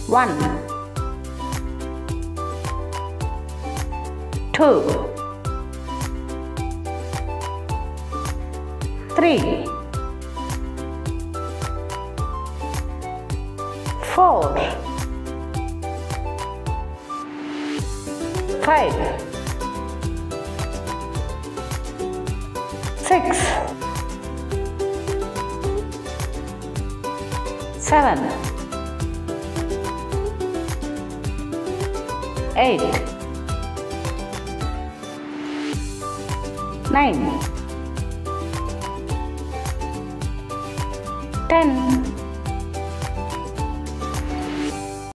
1 2 3 4 5 6 7 8 9 10